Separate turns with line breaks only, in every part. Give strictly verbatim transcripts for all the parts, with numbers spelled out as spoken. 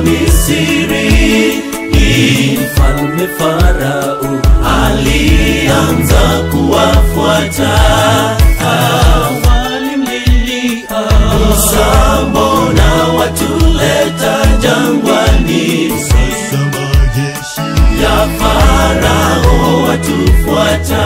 Misri. Mfalme Farao alianza kuwafuata, walimlilia Musa, mbona watuleta jangwani?
Sasa majeshi
ya Farao watufuata.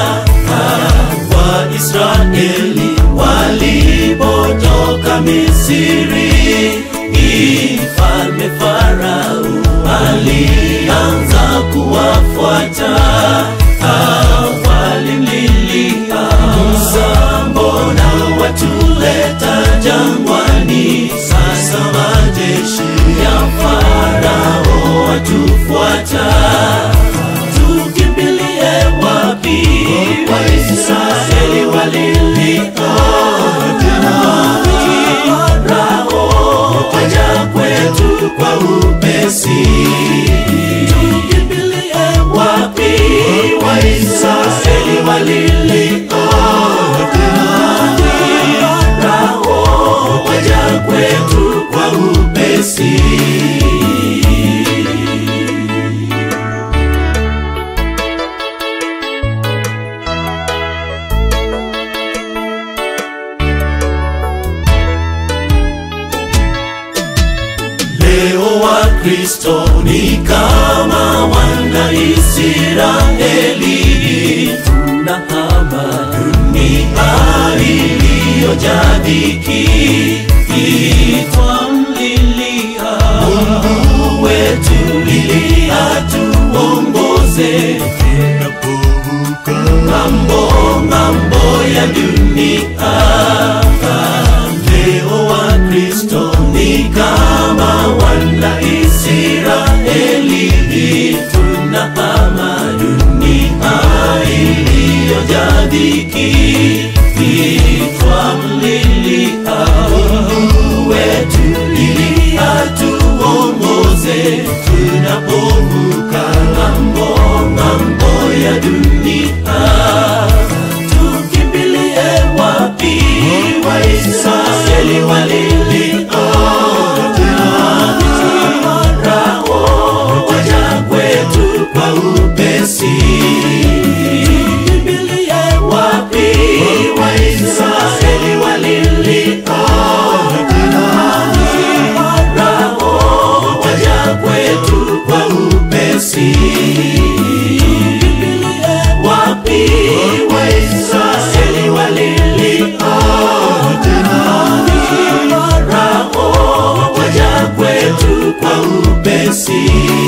Waisraeli walipotoka Misri, mfalme Farao alianza kuwafuata. Walimlilia Musa, mbona watuleta jangwani? Sasa majeshi ya Farao watufuata. Tukimbilie wapi? Waisraeli walilia Farao, waja kwetu kwa upesi. Tukimbilie wapi? Waisraeli walilia Farao, waja kwetu kwa upesi. Leo Wakristo ni kama wana Israeli, tunahama dunia iliyojaa dhiki. Twamlilia Mungu wetu ili atuongoze
tunapovuka
ng'ambo ng'ambo ya dunia. Leo Wakristo ni kama wana Israeli, tunahama dunia iliyojaa dhiki. Twamlilia Mungu wetu ili atuongoze tunapovuka ng'ambo ng'ambo ya dunia. Tukimbilie wapi? Waisraeli walilia Farao, waja kwetu kwa upesi. Tukimbilie wapi? Waisraeli walilia Farao, waja kwetu kwa upesi. Tukimbilie wapi? Waisraeli walilia Farao, waja kwetu kwa upesi.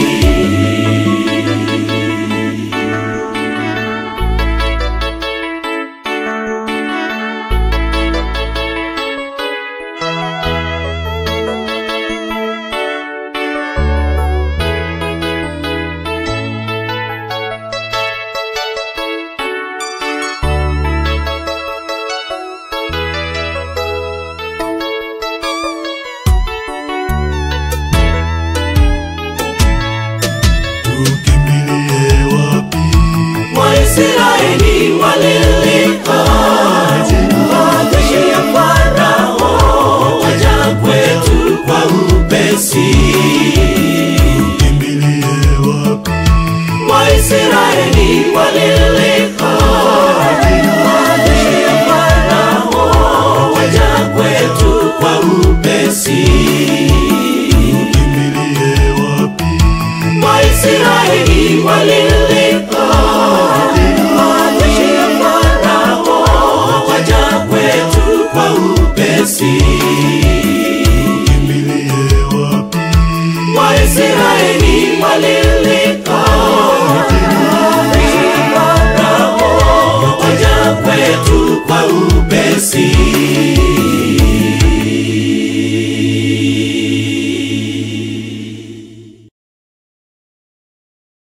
tukimbilie wapi?
Waisraeli walilia majeshi ya Farao, waja kwetu kwa upesi.
Tukimbilie wapi?
Waisraeli walilia majeshi ya Farao, waja kwetu kwa upesi.
Tukimbilie wapi?
Waisraeli walilia majeshi ya Farao, waja kwetu kwa upesi.
Tukimbilie wapi?
Waisraeli walilia majeshi ya Farao, waja kwetu kwa upesi.